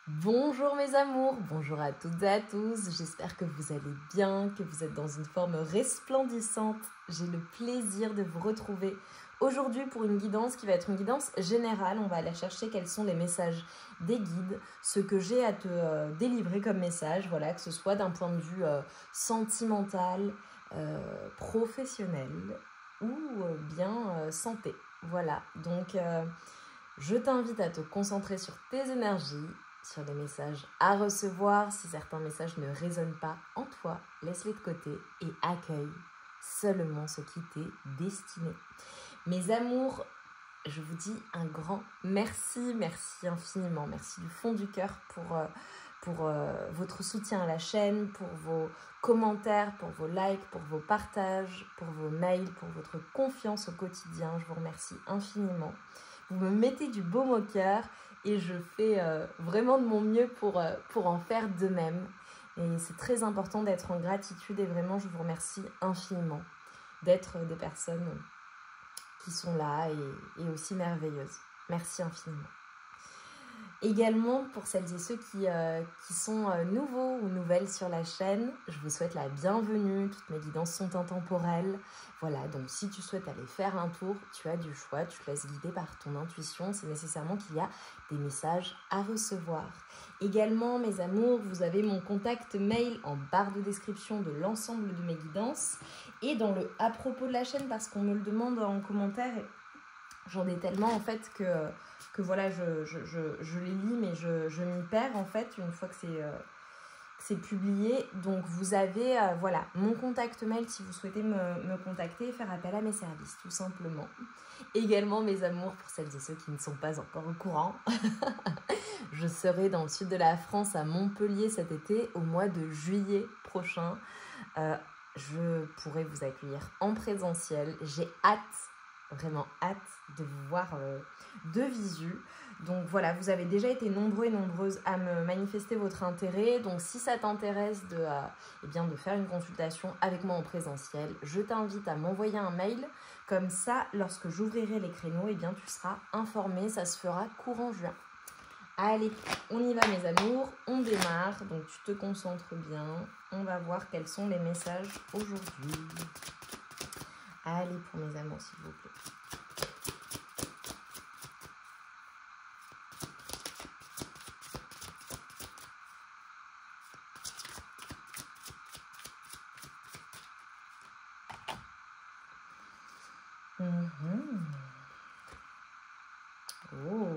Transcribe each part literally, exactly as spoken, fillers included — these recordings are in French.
Bonjour mes amours, bonjour à toutes et à tous, j'espère que vous allez bien, que vous êtes dans une forme resplendissante. J'ai le plaisir de vous retrouver aujourd'hui pour une guidance qui va être une guidance générale. On va aller chercher quels sont les messages des guides, ce que j'ai à te euh, délivrer comme message, voilà, que ce soit d'un point de vue euh, sentimental, euh, professionnel ou euh, bien euh, santé. Voilà, donc euh, je t'invite à te concentrer sur tes énergies, sur les messages à recevoir. Si certains messages ne résonnent pas en toi, laisse-les de côté et accueille seulement ce qui t'est destiné. Mes amours, je vous dis un grand merci, merci infiniment, merci du fond du cœur pour, euh, pour euh, votre soutien à la chaîne, pour vos commentaires, pour vos likes, pour vos partages, pour vos mails, pour votre confiance au quotidien. Je vous remercie infiniment. Vous me mettez du baume au cœur et je fais euh, vraiment de mon mieux pour, euh, pour en faire de même. Et c'est très important d'être en gratitude et vraiment je vous remercie infiniment d'être des personnes qui sont là et, et aussi merveilleuses. Merci infiniment. Également, pour celles et ceux qui, euh, qui sont euh, nouveaux ou nouvelles sur la chaîne, je vous souhaite la bienvenue. Toutes mes guidances sont intemporelles. Voilà, donc si tu souhaites aller faire un tour, tu as du choix, tu te laisses guider par ton intuition. C'est nécessairement qu'il y a des messages à recevoir. Également, mes amours, vous avez mon contact mail en barre de description de l'ensemble de mes guidances et dans le à propos de la chaîne parce qu'on me le demande en commentaire. J'en ai tellement en fait que, que voilà, je, je, je, je les lis mais je, je m'y perds en fait une fois que c'est euh, c'est publié. Donc vous avez euh, voilà, mon contact mail si vous souhaitez me, me contacter et faire appel à mes services tout simplement. Également mes amours, pour celles et ceux qui ne sont pas encore au courant, je serai dans le sud de la France à Montpellier cet été au mois de juillet prochain. Euh, je pourrai vous accueillir en présentiel. J'ai hâte, vraiment hâte de vous voir euh, de visu. Donc voilà, vous avez déjà été nombreux et nombreuses à me manifester votre intérêt. Donc si ça t'intéresse de, euh, eh bien, de faire une consultation avec moi en présentiel, je t'invite à m'envoyer un mail. Comme ça, lorsque j'ouvrirai les créneaux, eh bien, tu seras informé. Ça se fera courant juin. Allez, on y va mes amours, on démarre. Donc tu te concentres bien. On va voir quels sont les messages aujourd'hui. Allez pour mes amours s'il vous plaît. Mmh. Oh.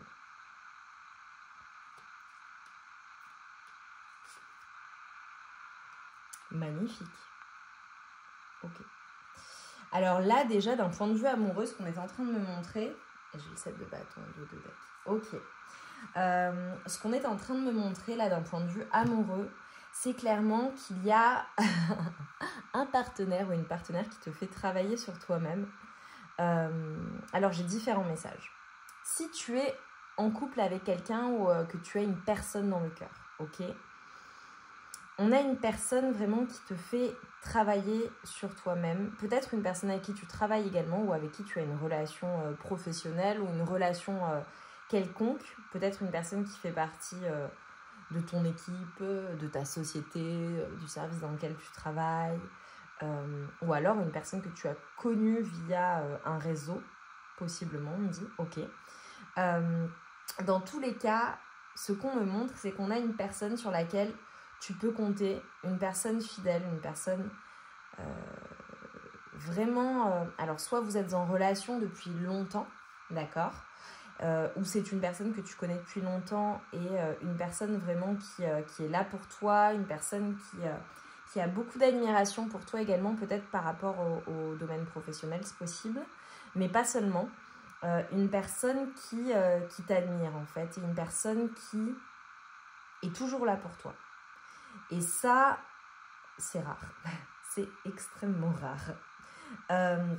Magnifique. Ok. Alors là, déjà, d'un point de vue amoureux, ce qu'on est en train de me montrer... J'ai le sept de bâton, deux de deck. Ok. Euh, ce qu'on est en train de me montrer, là, d'un point de vue amoureux, c'est clairement qu'il y a un partenaire ou une partenaire qui te fait travailler sur toi-même. Euh, alors, j'ai différents messages. Si tu es en couple avec quelqu'un ou euh, que tu as une personne dans le cœur, ok ? On a une personne vraiment qui te fait travailler sur toi-même. Peut-être une personne avec qui tu travailles également ou avec qui tu as une relation euh, professionnelle ou une relation euh, quelconque. Peut-être une personne qui fait partie euh, de ton équipe, de ta société, euh, du service dans lequel tu travailles. Euh, ou alors une personne que tu as connue via euh, un réseau, possiblement, on me dit, ok. Euh, dans tous les cas, ce qu'on me montre, c'est qu'on a une personne sur laquelle tu peux compter, une personne fidèle, une personne euh, vraiment... Euh, alors, soit vous êtes en relation depuis longtemps, d'accord, euh, ou c'est une personne que tu connais depuis longtemps et euh, une personne vraiment qui, euh, qui est là pour toi, une personne qui, euh, qui a beaucoup d'admiration pour toi également, peut-être par rapport au, au domaine professionnel, c'est possible, mais pas seulement. Euh, une personne qui, euh, qui t'admire, en fait, et une personne qui est toujours là pour toi. Et ça, c'est rare. C'est extrêmement rare. Euh,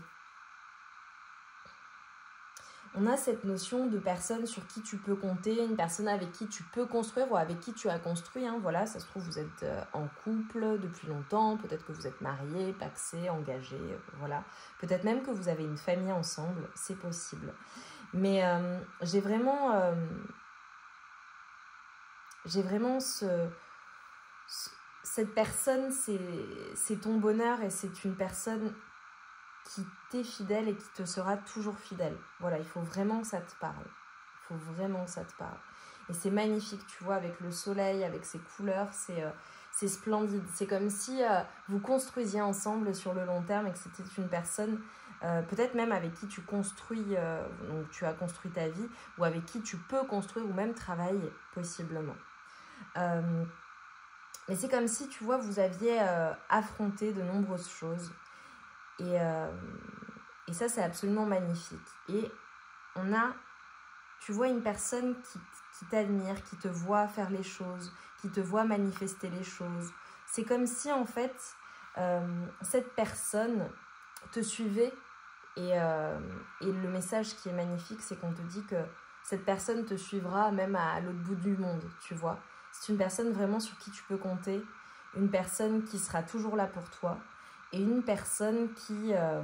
on a cette notion de personne sur qui tu peux compter, une personne avec qui tu peux construire ou avec qui tu as construit. Hein. Voilà, ça se trouve, vous êtes en couple depuis longtemps. Peut-être que vous êtes mariés, pacsés, engagés. Voilà. Peut-être même que vous avez une famille ensemble. C'est possible. Mais euh, j'ai vraiment... Euh, j'ai vraiment ce, ce cette personne, c'est ton bonheur et c'est une personne qui t'est fidèle et qui te sera toujours fidèle. Voilà, il faut vraiment que ça te parle. Il faut vraiment que ça te parle. Et c'est magnifique, tu vois, avec le soleil, avec ses couleurs, c'est euh, c'est splendide. C'est comme si euh, vous construisiez ensemble sur le long terme et que c'était une personne, euh, peut-être même avec qui tu construis, euh, donc tu as construit ta vie, ou avec qui tu peux construire ou même travailler, possiblement. Euh, mais c'est comme si, tu vois, vous aviez euh, affronté de nombreuses choses. Et, euh, et ça, c'est absolument magnifique. Et on a, tu vois, une personne qui, qui t'admire, qui te voit faire les choses, qui te voit manifester les choses. C'est comme si, en fait, euh, cette personne te suivait. Et, euh, et le message qui est magnifique, c'est qu'on te dit que cette personne te suivra même à, à l'autre bout du monde, tu vois. C'est une personne vraiment sur qui tu peux compter, une personne qui sera toujours là pour toi et une personne qui, euh,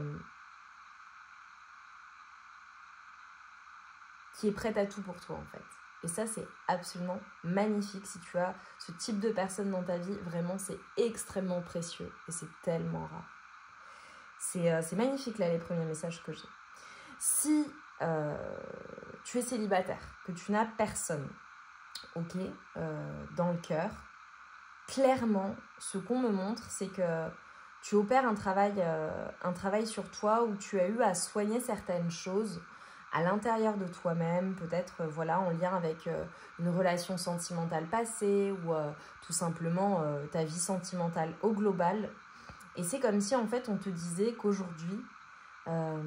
qui est prête à tout pour toi, en fait. Et ça, c'est absolument magnifique. Si tu as ce type de personne dans ta vie, vraiment, c'est extrêmement précieux et c'est tellement rare. C'est euh, c'est magnifique, là, les premiers messages que j'ai. Si euh, tu es célibataire, que tu n'as personne, ok, euh, dans le cœur, clairement, ce qu'on me montre, c'est que tu opères un travail, euh, un travail sur toi où tu as eu à soigner certaines choses à l'intérieur de toi-même, peut-être euh, voilà, en lien avec euh, une relation sentimentale passée ou euh, tout simplement euh, ta vie sentimentale au global. Et c'est comme si en fait on te disait qu'aujourd'hui, euh,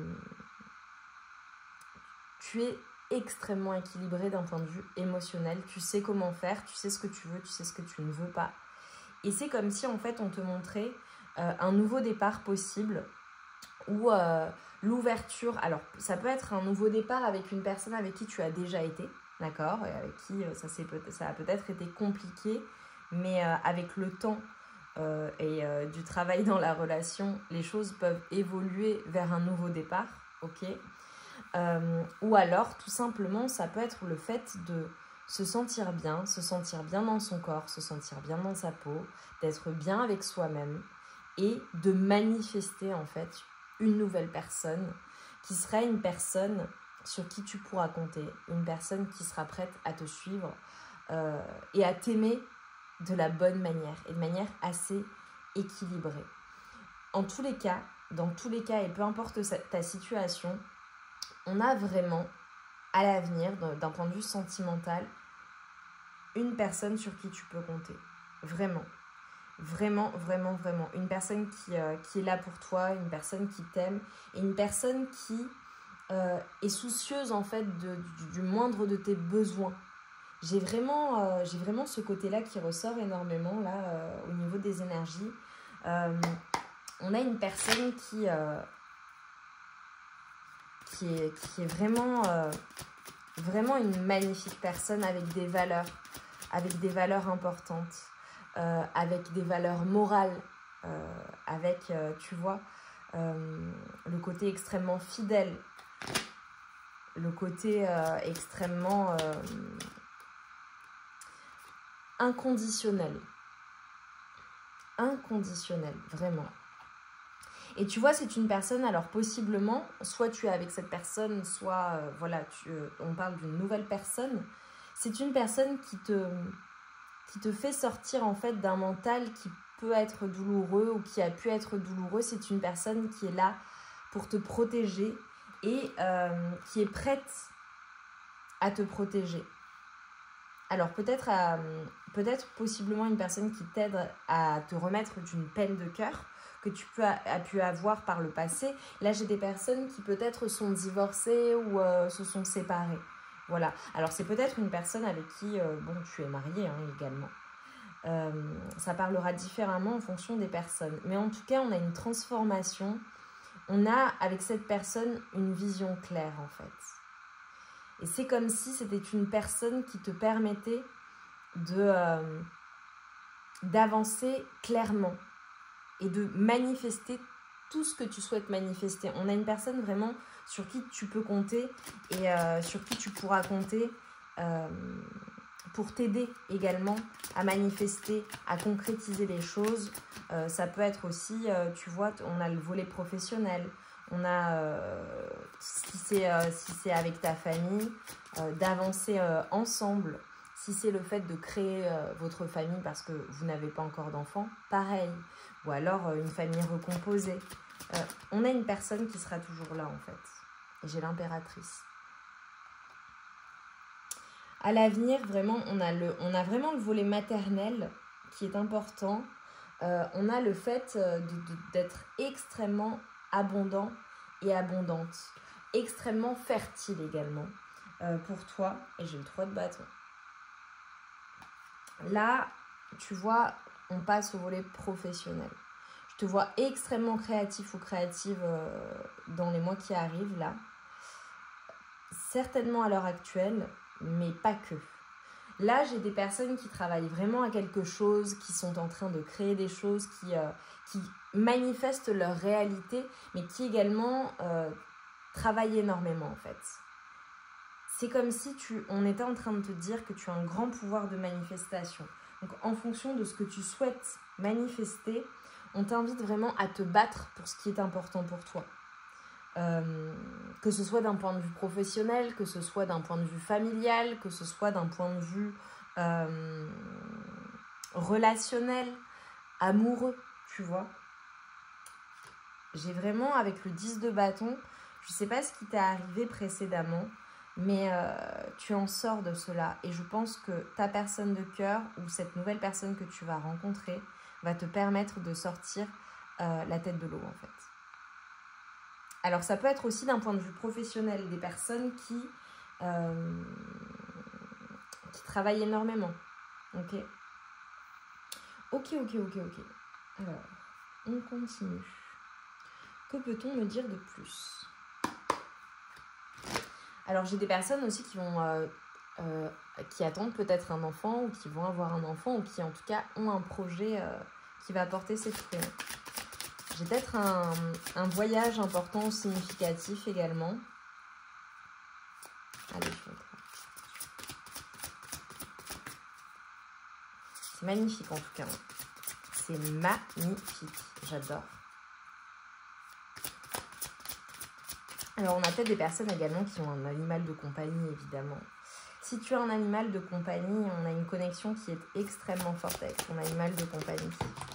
tu es extrêmement équilibré d'un point de vue émotionnel. Tu sais comment faire, tu sais ce que tu veux, tu sais ce que tu ne veux pas. Et c'est comme si en fait on te montrait euh, un nouveau départ possible ou euh, l'ouverture. Alors ça peut être un nouveau départ avec une personne avec qui tu as déjà été, d'accord, et avec qui euh, ça, peut, ça a peut-être été compliqué, mais euh, avec le temps euh, et euh, du travail dans la relation, les choses peuvent évoluer vers un nouveau départ, ok. Euh, ou alors, tout simplement, ça peut être le fait de se sentir bien, se sentir bien dans son corps, se sentir bien dans sa peau, d'être bien avec soi-même et de manifester en fait une nouvelle personne qui serait une personne sur qui tu pourras compter, une personne qui sera prête à te suivre euh, et à t'aimer de la bonne manière et de manière assez équilibrée. En tous les cas, dans tous les cas et peu importe ta situation, on a vraiment, à l'avenir, d'un point de vue sentimental, une personne sur qui tu peux compter. Vraiment. Vraiment, vraiment, vraiment. Une personne qui, euh, qui est là pour toi, une personne qui t'aime, et une personne qui euh, est soucieuse, en fait, de, du, du moindre de tes besoins. J'ai vraiment, euh, j'ai vraiment ce côté-là qui ressort énormément, là, euh, au niveau des énergies. Euh, on a une personne qui... Euh, Qui est, qui est vraiment, euh, vraiment une magnifique personne avec des valeurs, avec des valeurs importantes, euh, avec des valeurs morales, euh, avec, euh, tu vois, euh, le côté extrêmement fidèle, le côté euh, extrêmement euh, inconditionnel. Inconditionnel, vraiment. Et tu vois, c'est une personne, alors possiblement, soit tu es avec cette personne, soit, euh, voilà, tu, euh, on parle d'une nouvelle personne. C'est une personne qui te, qui te fait sortir, en fait, d'un mental qui peut être douloureux ou qui a pu être douloureux. C'est une personne qui est là pour te protéger et euh, qui est prête à te protéger. Alors, peut-être, euh, peut-être possiblement une personne qui t'aide à te remettre d'une peine de cœur que tu peux, as pu avoir par le passé. Là, j'ai des personnes qui peut-être sont divorcées ou euh, se sont séparées. Voilà. Alors, c'est peut-être une personne avec qui, euh, bon, tu es marié hein, également. Euh, ça parlera différemment en fonction des personnes. Mais en tout cas, on a une transformation. On a, avec cette personne, une vision claire, en fait. Et c'est comme si c'était une personne qui te permettait de, euh, d'avancer clairement et de manifester tout ce que tu souhaites manifester. On a une personne vraiment sur qui tu peux compter et euh, sur qui tu pourras compter euh, pour t'aider également à manifester, à concrétiser les choses. Euh, ça peut être aussi, euh, tu vois, on a le volet professionnel. On a, euh, si c'est euh, si c'est avec ta famille, euh, d'avancer euh, ensemble. Si c'est le fait de créer euh, votre famille parce que vous n'avez pas encore d'enfants, pareil. Ou alors euh, une famille recomposée. Euh, on a une personne qui sera toujours là en fait. Et j'ai l'impératrice. À l'avenir, vraiment, on a, le, on a vraiment le volet maternel qui est important. Euh, on a le fait de, de, d'être extrêmement abondant et abondante. Extrêmement fertile également euh, pour toi. Et j'ai le trois de bâton. Là, tu vois, on passe au volet professionnel. Je te vois extrêmement créatif ou créative euh, dans les mois qui arrivent là. Certainement à l'heure actuelle, mais pas que. Là, j'ai des personnes qui travaillent vraiment à quelque chose, qui sont en train de créer des choses, qui, euh, qui manifestent leur réalité, mais qui également euh, travaillent énormément en fait. C'est comme si tu, on était en train de te dire que tu as un grand pouvoir de manifestation. Donc, en fonction de ce que tu souhaites manifester, on t'invite vraiment à te battre pour ce qui est important pour toi. Euh, que ce soit d'un point de vue professionnel, que ce soit d'un point de vue familial, que ce soit d'un point de vue euh, relationnel, amoureux, tu vois. J'ai vraiment, avec le dix de bâton, je ne sais pas ce qui t'est arrivé précédemment, mais euh, tu en sors de cela. Et je pense que ta personne de cœur ou cette nouvelle personne que tu vas rencontrer va te permettre de sortir euh, la tête de l'eau, en fait. Alors, ça peut être aussi d'un point de vue professionnel, des personnes qui, euh, qui travaillent énormément. Ok. Ok, ok, ok, ok. Alors, on continue. Que peut-on me dire de plus? Alors, j'ai des personnes aussi qui vont... Euh, euh, qui attendent peut-être un enfant ou qui vont avoir un enfant ou qui, en tout cas, ont un projet euh, qui va apporter ses fruits. J'ai peut-être un, un voyage important ou significatif également. Allez, je montre. C'est magnifique en tout cas. C'est magnifique. J'adore. Alors, on a peut-être des personnes également qui ont un animal de compagnie, évidemment. Si tu as un animal de compagnie, on a une connexion qui est extrêmement forte avec ton animal de compagnie.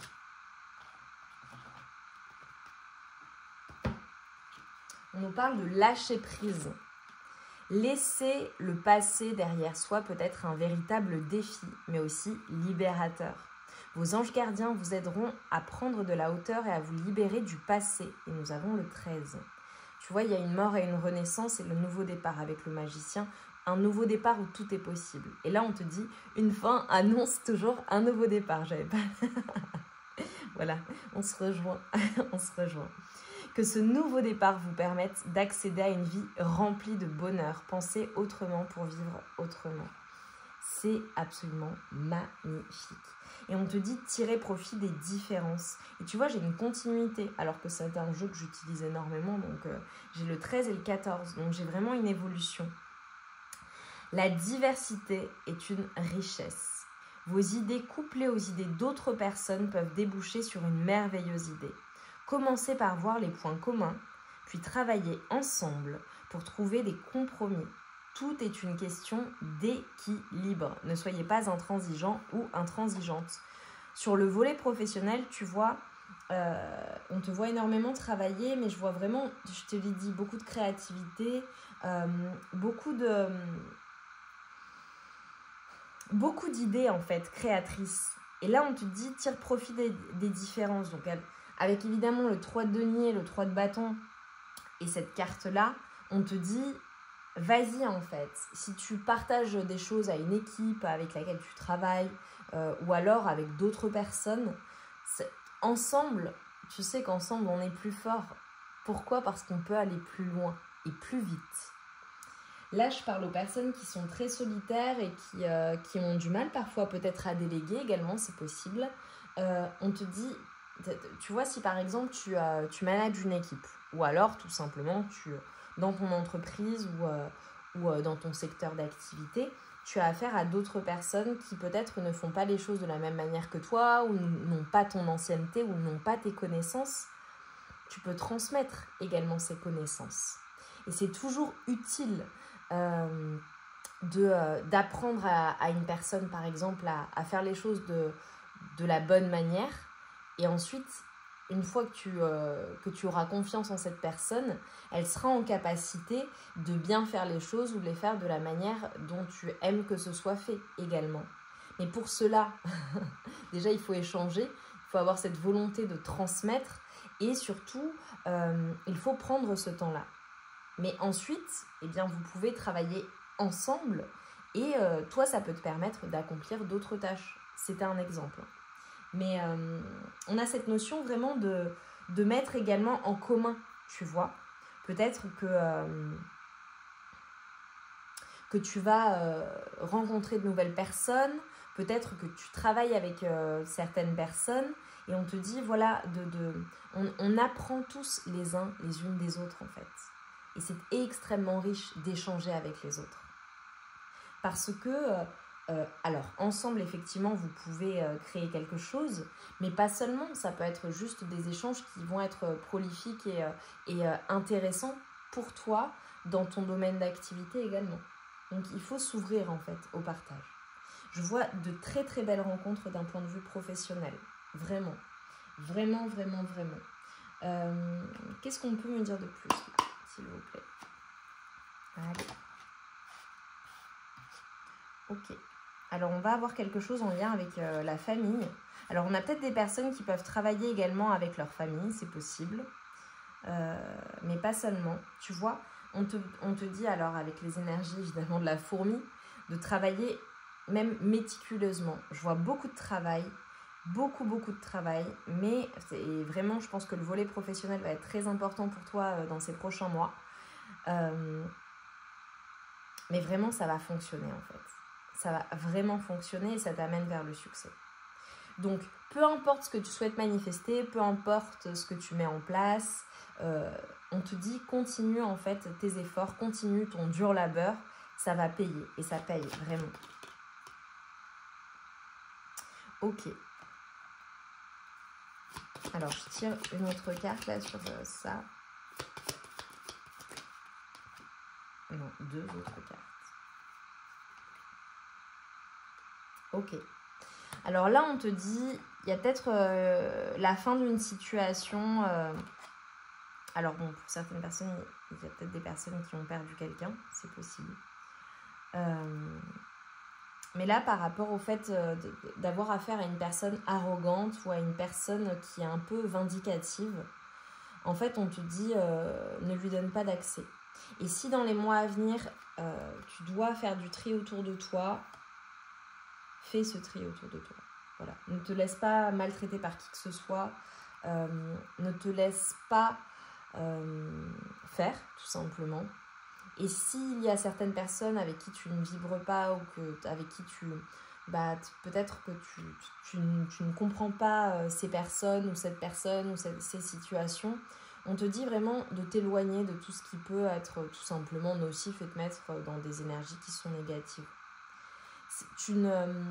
On nous parle de lâcher prise. Laisser le passé derrière soi peut être un véritable défi, mais aussi libérateur. Vos anges gardiens vous aideront à prendre de la hauteur et à vous libérer du passé. Et nous avons le treize. Tu vois, il y a une mort et une renaissance et le nouveau départ avec le magicien. Un nouveau départ où tout est possible. Et là, on te dit, une fin annonce toujours un nouveau départ. J'avais pas... Voilà, on se rejoint. on se rejoint. Que ce nouveau départ vous permette d'accéder à une vie remplie de bonheur. Pensez autrement pour vivre autrement. C'est absolument magnifique. Et on te dit tirer profit des différences. Et tu vois, j'ai une continuité, alors que c'est un jeu que j'utilise énormément. Donc, euh, j'ai le treize et le quatorze. Donc, j'ai vraiment une évolution. La diversité est une richesse. Vos idées couplées aux idées d'autres personnes peuvent déboucher sur une merveilleuse idée. Commencez par voir les points communs, puis travaillez ensemble pour trouver des compromis. Tout est une question d'équilibre. Ne soyez pas intransigeant ou intransigeante. Sur le volet professionnel, tu vois, euh, on te voit énormément travailler, mais je vois vraiment, je te l'ai dit, beaucoup de créativité, euh, beaucoup de... beaucoup d'idées en fait, créatrices. Et là, on te dit, tire profit des, des différences. Donc, avec évidemment le trois de denier, le trois de bâton et cette carte-là, on te dit, vas-y en fait. Si tu partages des choses à une équipe avec laquelle tu travailles euh, ou alors avec d'autres personnes, ensemble, tu sais qu'ensemble, on est plus fort. Pourquoi? Parce qu'on peut aller plus loin et plus vite. Là, je parle aux personnes qui sont très solitaires et qui, euh, qui ont du mal parfois peut-être à déléguer également, c'est possible. Euh, on te dit, tu vois, si par exemple tu, euh, tu manages une équipe ou alors tout simplement tu, dans ton entreprise ou, euh, ou euh, dans ton secteur d'activité, tu as affaire à d'autres personnes qui peut-être ne font pas les choses de la même manière que toi, ou n'ont pas ton ancienneté, ou n'ont pas tes connaissances. Tu peux transmettre également ces connaissances. Et c'est toujours utile euh, de, euh, d'apprendre à, à une personne, par exemple, à, à faire les choses de, de la bonne manière. Et ensuite, une fois que tu, euh, que tu auras confiance en cette personne, elle sera en capacité de bien faire les choses ou de les faire de la manière dont tu aimes que ce soit fait également. Mais pour cela, déjà, il faut échanger, il faut avoir cette volonté de transmettre et surtout, euh, il faut prendre ce temps-là. Mais ensuite, eh bien, vous pouvez travailler ensemble et euh, toi, ça peut te permettre d'accomplir d'autres tâches. C'était un exemple. Mais euh, on a cette notion vraiment de, de mettre également en commun, tu vois. Peut-être que, euh, que tu vas euh, rencontrer de nouvelles personnes, peut-être que tu travailles avec euh, certaines personnes et on te dit, voilà, de, de, on, on apprend tous les uns les unes des autres en fait. Et c'est extrêmement riche d'échanger avec les autres. Parce que... Euh, Euh, alors, ensemble, effectivement, vous pouvez euh, créer quelque chose, mais pas seulement. Ça peut être juste des échanges qui vont être euh, prolifiques et, euh, et euh, intéressants pour toi dans ton domaine d'activité également. Donc, il faut s'ouvrir, en fait, au partage. Je vois de très, très belles rencontres d'un point de vue professionnel. Vraiment. Vraiment, vraiment, vraiment. Euh, qu'est-ce qu'on peut me dire de plus, s'il vous plaît? Allez. Ok. Alors, on va avoir quelque chose en lien avec euh, la famille. Alors, on a peut-être des personnes qui peuvent travailler également avec leur famille, c'est possible. Euh, mais pas seulement. Tu vois, on te, on te dit alors, avec les énergies évidemment de la fourmi, de travailler même méticuleusement. Je vois beaucoup de travail, beaucoup, beaucoup de travail. Mais et vraiment, je pense que le volet professionnel va être très important pour toi euh, dans ces prochains mois. Euh, mais vraiment, ça va fonctionner en fait. Ça va vraiment fonctionner et ça t'amène vers le succès. Donc, peu importe ce que tu souhaites manifester, peu importe ce que tu mets en place, euh, on te dit continue en fait tes efforts, continue ton dur labeur, ça va payer et ça paye vraiment. Ok. Alors, je tire une autre carte là sur euh, ça. Non, deux autres cartes. Ok. Alors là, on te dit, il y a peut-être euh, la fin d'une situation. Euh... Alors bon, pour certaines personnes, il y a peut-être des personnes qui ont perdu quelqu'un, c'est possible. Euh... Mais là, par rapport au fait euh, d'avoir affaire à une personne arrogante ou à une personne qui est un peu vindicative, en fait, on te dit, euh, ne lui donne pas d'accès. Et si dans les mois à venir, euh, tu dois faire du tri autour de toi, fais ce tri autour de toi. Voilà. Ne te laisse pas maltraiter par qui que ce soit. Euh, ne te laisse pas euh, faire, tout simplement. Et s'il y a certaines personnes avec qui tu ne vibres pas ou que, avec qui tu... Bah, peut-être que tu, tu, tu, tu ne comprends pas euh, ces personnes ou cette personne ou ces, ces situations, on te dit vraiment de t'éloigner de tout ce qui peut être tout simplement nocif et te mettre dans des énergies qui sont négatives. C'est une... Euh,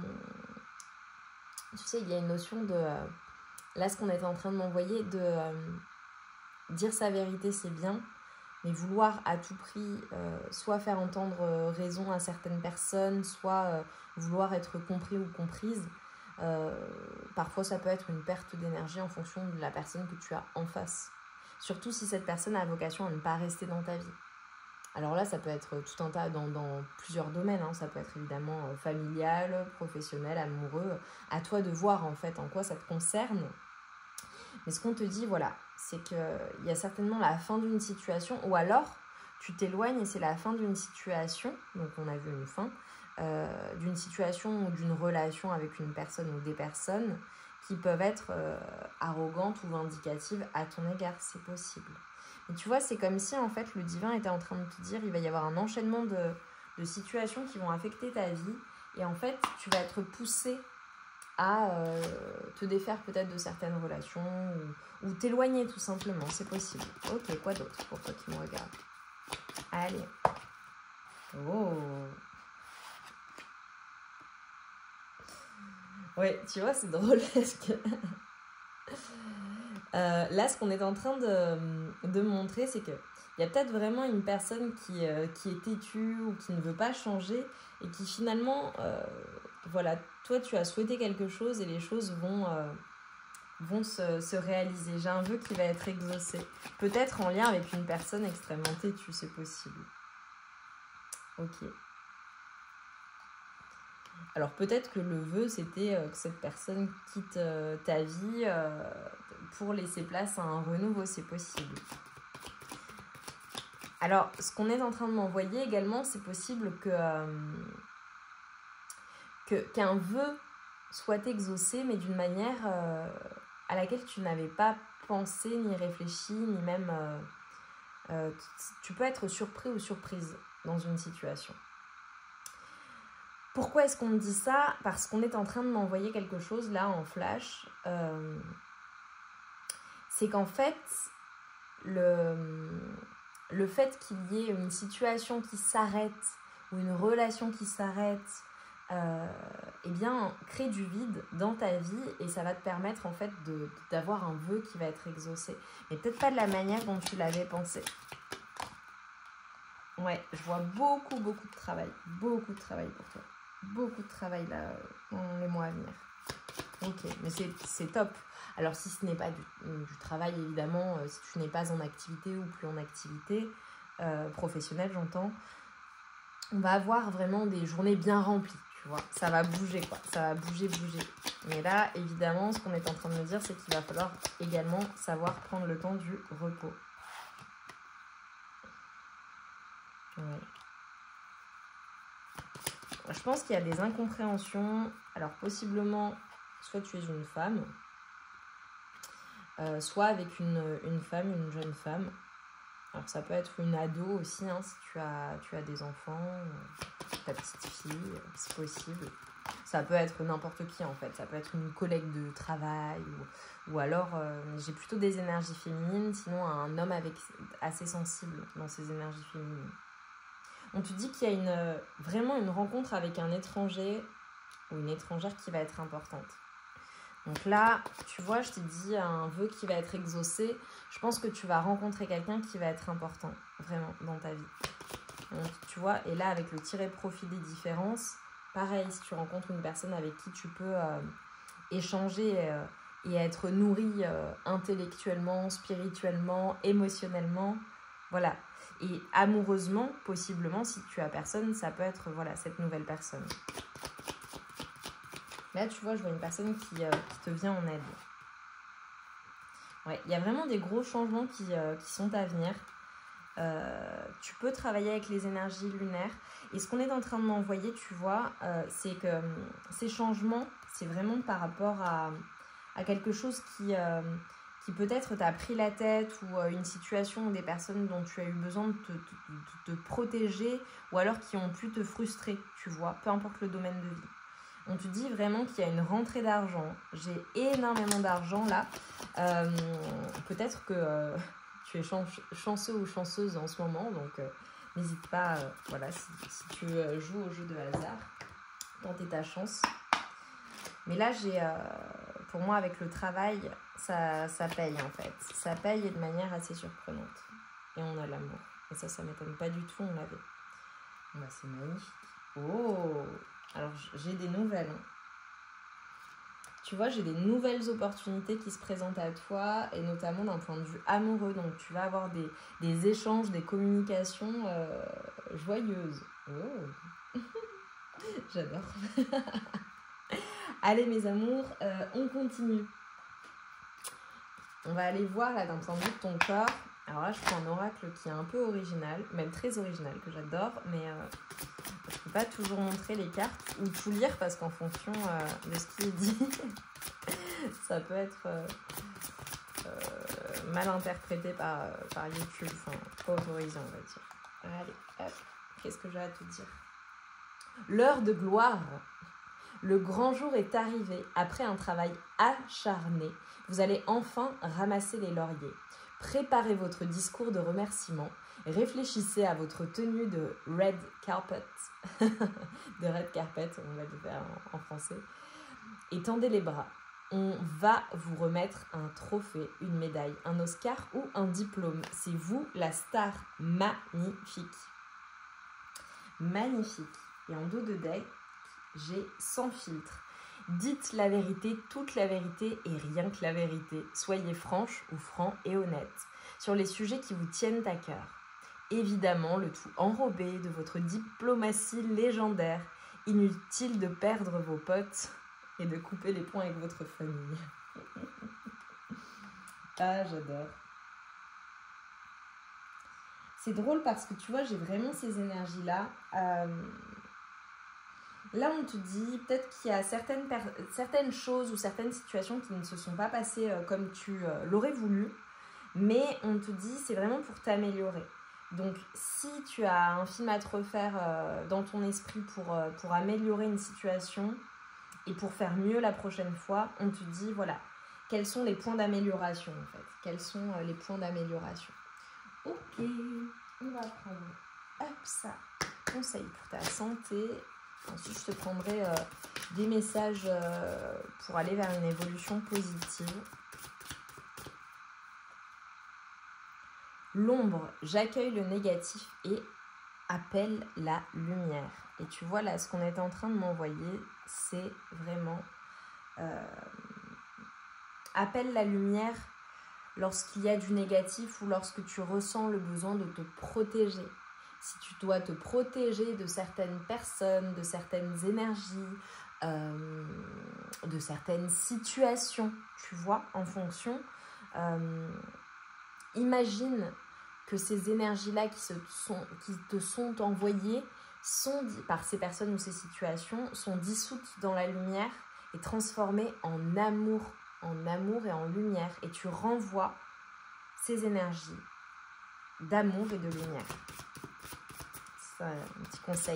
tu sais, il y a une notion de... Euh, là, ce qu'on était en train de m'envoyer, de euh, dire sa vérité, c'est bien, mais vouloir à tout prix euh, soit faire entendre euh, raison à certaines personnes, soit euh, vouloir être compris ou comprise, euh, parfois ça peut être une perte d'énergie en fonction de la personne que tu as en face. Surtout si cette personne a vocation à ne pas rester dans ta vie. Alors là, ça peut être tout un tas dans, dans plusieurs domaines. Hein. Ça peut être évidemment euh, familial, professionnel, amoureux. À toi de voir en fait en quoi ça te concerne. Mais ce qu'on te dit, voilà, c'est qu'il y a certainement la fin d'une situation, ou alors tu t'éloignes et c'est la fin d'une situation, donc on a vu une fin, euh, d'une situation ou d'une relation avec une personne ou des personnes qui peuvent être euh, arrogantes ou vindicatives à ton égard, c'est possible. Mais tu vois, c'est comme si en fait le divin était en train de te dire, il va y avoir un enchaînement de, de situations qui vont affecter ta vie, et en fait tu vas être poussé à euh, te défaire peut-être de certaines relations ou, ou t'éloigner tout simplement, c'est possible. Ok, quoi d'autre pour toi qui me regarde? Allez. Oh. Ouais, tu vois, c'est drôle parce que... euh, là, ce qu'on est en train de, de montrer, c'est que il y a peut-être vraiment une personne qui, euh, qui est têtue ou qui ne veut pas changer et qui finalement, euh, voilà, toi, tu as souhaité quelque chose et les choses vont... Euh, vont se, se réaliser. J'ai un vœu qui va être exaucé. Peut-être en lien avec une personne extrêmement têtue, c'est possible. Ok. Alors peut-être que le vœu, c'était euh, que cette personne quitte euh, ta vie euh, pour laisser place à un renouveau, c'est possible. Alors, ce qu'on est en train de m'envoyer également, c'est possible que, euh, que, qu'un vœu soit exaucé, mais d'une manière... Euh, à laquelle tu n'avais pas pensé, ni réfléchi, ni même... Euh, euh, tu peux être surpris ou surprise dans une situation. Pourquoi est-ce qu'on me dit ça? Parce qu'on est en train de m'envoyer quelque chose, là, en flash. Euh, c'est qu'en fait, le, le fait qu'il y ait une situation qui s'arrête, ou une relation qui s'arrête, Euh, eh bien, crée du vide dans ta vie et ça va te permettre en fait de, d'avoir un vœu qui va être exaucé. Mais peut-être pas de la manière dont tu l'avais pensé. Ouais, je vois beaucoup, beaucoup de travail. Beaucoup de travail pour toi. Beaucoup de travail là dans les mois à venir. Ok, mais c'est, c'est top. Alors si ce n'est pas du, du travail, évidemment, euh, si tu n'es pas en activité ou plus en activité euh, professionnelle, j'entends, on va avoir vraiment des journées bien remplies. Tu vois, ça va bouger quoi, ça va bouger, bouger. Mais là, évidemment, ce qu'on est en train de me dire, c'est qu'il va falloir également savoir prendre le temps du repos. Ouais. Je pense qu'il y a des incompréhensions. Alors, possiblement, soit tu es une femme, euh, soit avec une, une femme, une jeune femme. Alors, ça peut être une ado aussi, hein, si tu as, tu as des enfants, ta petite fille, c'est possible. Ça peut être n'importe qui en fait, ça peut être une collègue de travail ou, ou alors euh, j'ai plutôt des énergies féminines, sinon un homme avec, assez sensible dans ses énergies féminines. On te dit qu'il y a une, vraiment une rencontre avec un étranger ou une étrangère qui va être importante. Donc là, tu vois, je t'ai dit un vœu qui va être exaucé. Je pense que tu vas rencontrer quelqu'un qui va être important, vraiment, dans ta vie. Donc, tu vois, et là, avec le tiré profit des différences, pareil, si tu rencontres une personne avec qui tu peux euh, échanger euh, et être nourri euh, intellectuellement, spirituellement, émotionnellement, voilà. Et amoureusement, possiblement, si tu as personne, ça peut être, voilà, cette nouvelle personne. Là, tu vois, je vois une personne qui, euh, qui te vient en aide. Ouais, il y a vraiment des gros changements qui, euh, qui sont à venir. Euh, tu peux travailler avec les énergies lunaires. Et ce qu'on est en train de m'envoyer, tu vois, euh, c'est que euh, ces changements, c'est vraiment par rapport à, à quelque chose qui, euh, qui peut-être t'a pris la tête ou euh, une situation ou des personnes dont tu as eu besoin de te, de, de te protéger ou alors qui ont pu te frustrer, tu vois, peu importe le domaine de vie. On te dit vraiment qu'il y a une rentrée d'argent. J'ai énormément d'argent là. Euh, peut-être que euh, tu es chan- chanceux ou chanceuse en ce moment. Donc euh, n'hésite pas, euh, voilà, si, si tu euh, joues au jeu de hasard, tenter ta chance. Mais là, j'ai, euh, pour moi, avec le travail, ça, ça paye en fait. Ça paye et de manière assez surprenante. Et on a l'amour. Et ça, ça m'étonne pas du tout, on l'avait. Bah, c'est magnifique. Oh! Alors, j'ai des nouvelles. Tu vois, j'ai des nouvelles opportunités qui se présentent à toi, et notamment d'un point de vue amoureux. Donc, tu vas avoir des, des échanges, des communications euh, joyeuses. Oh. J'adore. Allez, mes amours, euh, on continue. On va aller voir, là, d'un point de vue de ton corps. Alors là, je prends un oracle qui est un peu original, même très original, que j'adore, mais... Euh, je ne peux pas toujours montrer les cartes ou tout lire parce qu'en fonction euh, de ce qui est dit, ça peut être euh, euh, mal interprété par, euh, par YouTube, enfin pas autorisé on va dire. Allez, hop, qu'est-ce que j'ai à te dire? L'heure de gloire. Le grand jour est arrivé. Après un travail acharné, vous allez enfin ramasser les lauriers. Préparez votre discours de remerciement. Réfléchissez à votre tenue de red carpet. de red carpet, on va le faire en, en français. et tendez les bras. On va vous remettre un trophée, une médaille, un Oscar ou un diplôme. C'est vous la star. Magnifique. Magnifique. Et en dos de deck, j'ai sans filtre. Dites la vérité, toute la vérité et rien que la vérité. Soyez franche ou franc et honnête sur les sujets qui vous tiennent à cœur. Évidemment, le tout enrobé de votre diplomatie légendaire. Inutile de perdre vos potes et de couper les ponts avec votre famille. Ah, j'adore. C'est drôle parce que tu vois, j'ai vraiment ces énergies-là. Euh, là, on te dit peut-être qu'il y a certaines, per- certaines choses ou certaines situations qui ne se sont pas passées euh, comme tu euh, l'aurais voulu. Mais on te dit, c'est vraiment pour t'améliorer. Donc, si tu as un film à te refaire euh, dans ton esprit pour, euh, pour améliorer une situation et pour faire mieux la prochaine fois, on te dit, voilà, quels sont les points d'amélioration en fait. Quels sont euh, les points d'amélioration. Ok, on va prendre, hop, ça, conseil pour ta santé. Ensuite, je te prendrai euh, des messages euh, pour aller vers une évolution positive. L'ombre, j'accueille le négatif et appelle la lumière. Et tu vois là, ce qu'on est en train de m'envoyer, c'est vraiment euh, appelle la lumière lorsqu'il y a du négatif ou lorsque tu ressens le besoin de te protéger. Si tu dois te protéger de certaines personnes, de certaines énergies, euh, de certaines situations, tu vois, en fonction. Euh, imagine que ces énergies-là qui, se sont, qui te sont envoyées sont, par ces personnes ou ces situations sont dissoutes dans la lumière et transformées en amour, en amour et en lumière. Et tu renvoies ces énergies d'amour et de lumière. C'est un petit conseil.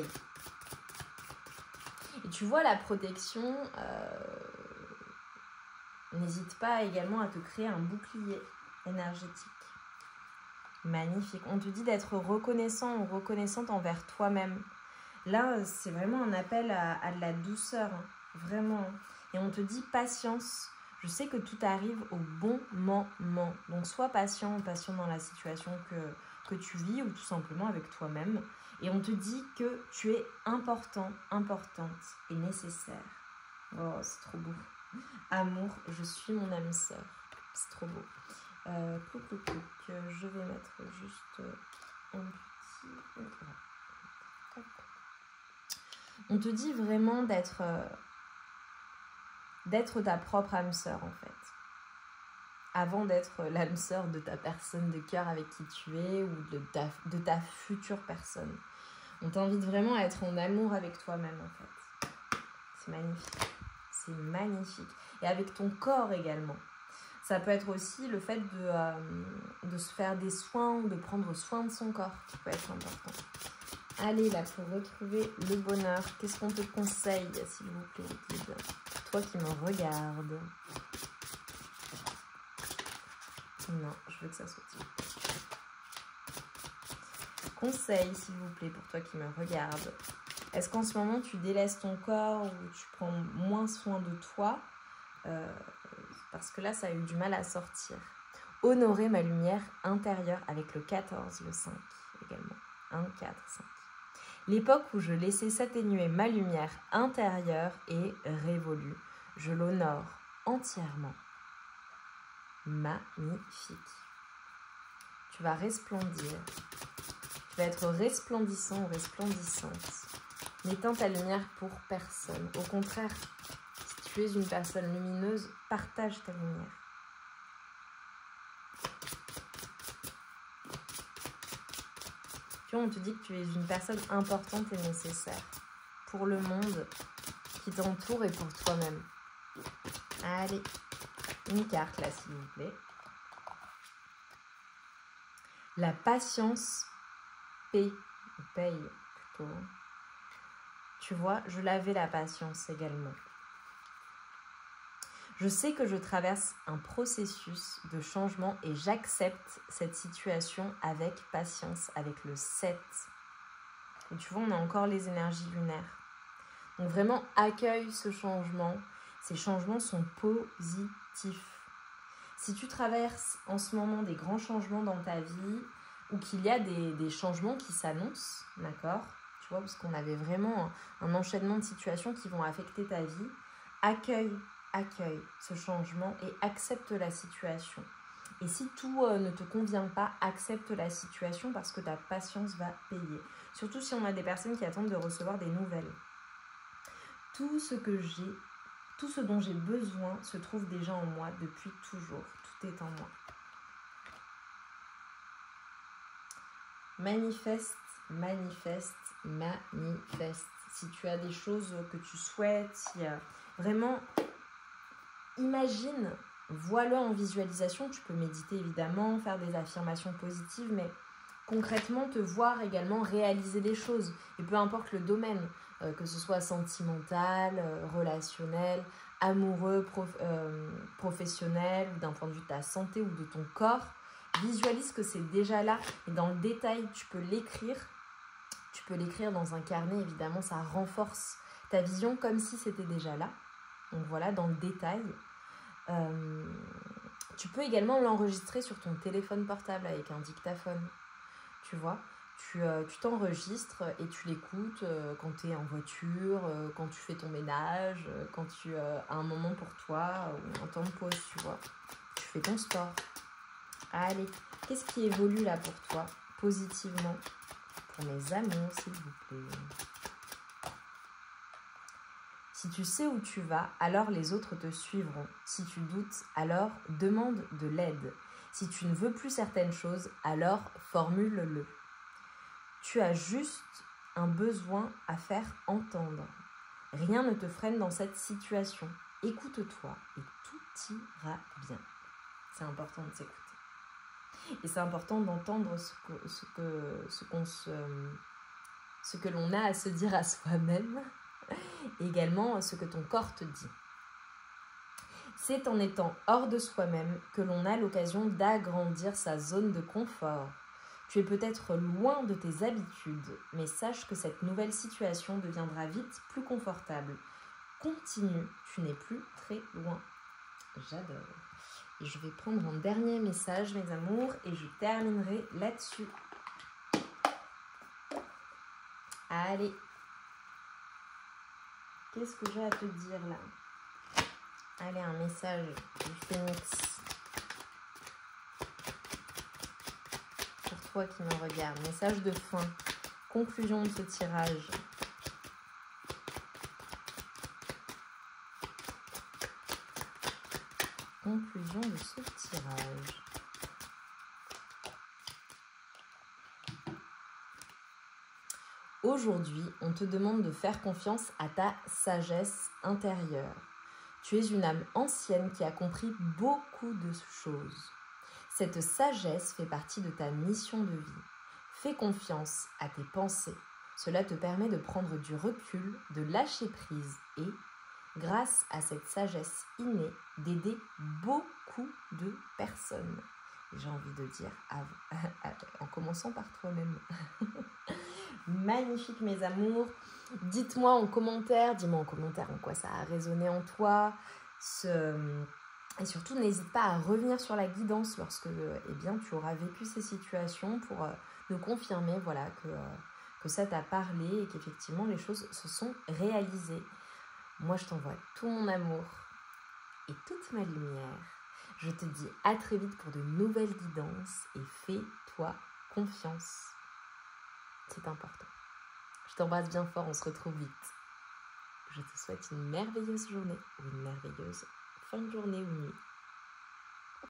Et tu vois la protection, euh, n'hésite pas également à te créer un bouclier énergétique. Magnifique. On te dit d'être reconnaissant ou reconnaissante envers toi-même. Là, c'est vraiment un appel à, à de la douceur, hein, vraiment. Et on te dit patience. Je sais que tout arrive au bon moment. Donc, sois patient ou patient dans la situation que, que tu vis ou tout simplement avec toi-même. Et on te dit que tu es important, importante et nécessaire. Oh, c'est trop beau. Amour, je suis mon âme sœur. C'est trop beau. Euh, couc, couc, couc. Je vais mettre juste un petit... Hop. On te dit vraiment d'être euh, d'être ta propre âme sœur en fait. Avant d'être l'âme sœur de ta personne de cœur avec qui tu es ou de ta, de ta future personne. On t'invite vraiment à être en amour avec toi-même en fait. C'est magnifique. C'est magnifique. Et avec ton corps également. Ça peut être aussi le fait de, euh, de se faire des soins ou de prendre soin de son corps qui peut être important. Allez là, pour retrouver le bonheur, qu'est-ce qu'on te conseille, s'il vous plaît, guide? Toi qui me regardes. Non, je veux que ça soit conseil, s'il vous plaît, pour toi qui me regarde. Est-ce qu'en ce moment, tu délaisses ton corps ou tu prends moins soin de toi euh, parce que là, ça a eu du mal à sortir. Honorer ma lumière intérieure avec le quatorze, le cinq également. un, quatre, cinq. L'époque où je laissais s'atténuer ma lumière intérieure est révolue. Je l'honore entièrement. Magnifique. Tu vas resplendir. Tu vas être resplendissant ou resplendissante. N'éteins ta lumière pour personne. Au contraire, si tu es une personne lumineuse, partage ta lumière. Tu vois, on te dit que tu es une personne importante et nécessaire pour le monde qui t'entoure et pour toi-même. Allez, une carte là, s'il vous plaît. La patience paie, paye plutôt. Tu vois, je l'avais la patience également. Je sais que je traverse un processus de changement et j'accepte cette situation avec patience, avec le sept. Et tu vois, on a encore les énergies lunaires. Donc vraiment, accueille ce changement. Ces changements sont positifs. Si tu traverses en ce moment des grands changements dans ta vie ou qu'il y a des, des changements qui s'annoncent, d'accord ? Tu vois, parce qu'on avait vraiment un, un enchaînement de situations qui vont affecter ta vie. Accueille, accueille ce changement et accepte la situation. Et si tout euh, ne te convient pas, accepte la situation parce que ta patience va payer. Surtout si on a des personnes qui attendent de recevoir des nouvelles. Tout ce que j'ai, tout ce dont j'ai besoin se trouve déjà en moi depuis toujours. Tout est en moi. Manifeste, manifeste, manifeste. Si tu as des choses que tu souhaites, si euh, vraiment, imagine, vois-le en visualisation. Tu peux méditer évidemment, faire des affirmations positives, mais concrètement te voir également réaliser des choses. Et peu importe le domaine, euh, que ce soit sentimental, euh, relationnel, amoureux, prof, euh, professionnel, ou d'un point de vue de ta santé ou de ton corps, visualise que c'est déjà là. Et dans le détail, tu peux l'écrire. Tu peux l'écrire dans un carnet, évidemment, ça renforce ta vision comme si c'était déjà là. Donc voilà, dans le détail. Euh, tu peux également l'enregistrer sur ton téléphone portable avec un dictaphone. Tu vois, tu euh, tu t'enregistres et tu l'écoutes euh, quand tu es en voiture, euh, quand tu fais ton ménage, euh, quand tu euh, as un moment pour toi, ou un temps de pause, tu vois. Tu fais ton sport. Allez, qu'est-ce qui évolue là pour toi, positivement? Pour mes amours, s'il vous plaît. Si tu sais où tu vas, alors les autres te suivront. Si tu doutes, alors demande de l'aide. Si tu ne veux plus certaines choses, alors formule-le. Tu as juste un besoin à faire entendre. Rien ne te freine dans cette situation. Écoute-toi et tout ira bien. C'est important de s'écouter. Et c'est important d'entendre ce que, ce que, ce qu'on se, ce que l'on a à se dire à soi-même. Et également ce que ton corps te dit. C'est en étant hors de soi-même que l'on a l'occasion d'agrandir sa zone de confort. Tu es peut-être loin de tes habitudes, mais sache que cette nouvelle situation deviendra vite plus confortable. Continue, tu n'es plus très loin. J'adore. Et je vais prendre un dernier message, mes amours, et je terminerai là-dessus. Allez. Qu'est-ce que j'ai à te dire là? Allez, un message du Phénix. Pour toi qui me regarde. Message de fin. Conclusion de ce tirage. Conclusion de ce tirage. Aujourd'hui, on te demande de faire confiance à ta sagesse intérieure. Tu es une âme ancienne qui a compris beaucoup de choses. Cette sagesse fait partie de ta mission de vie. Fais confiance à tes pensées. Cela te permet de prendre du recul, de lâcher prise et, grâce à cette sagesse innée, d'aider beaucoup de personnes. Et j'ai envie de dire, en commençant par toi-même. Magnifique, mes amours. Dites-moi en commentaire, dis-moi en commentaire en quoi ça a résonné en toi. Ce... Et surtout, n'hésite pas à revenir sur la guidance lorsque eh bien, tu auras vécu ces situations pour euh, nous confirmer voilà, que, euh, que ça t'a parlé et qu'effectivement les choses se sont réalisées. Moi, je t'envoie tout mon amour et toute ma lumière. Je te dis à très vite pour de nouvelles guidances et fais-toi confiance. C'est important. Je t'embrasse bien fort, on se retrouve vite. Je te souhaite une merveilleuse journée ou une merveilleuse fin de journée ou nuit.